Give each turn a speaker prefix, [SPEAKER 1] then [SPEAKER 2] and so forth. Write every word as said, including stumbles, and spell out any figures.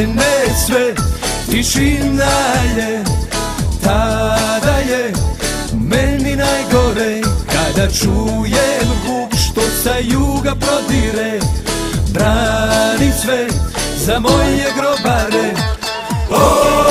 [SPEAKER 1] krene sve, tišina je, tada je meni najgore. Kada čujem huk što sa juga prodire, branim sve za moje grobare. Oh!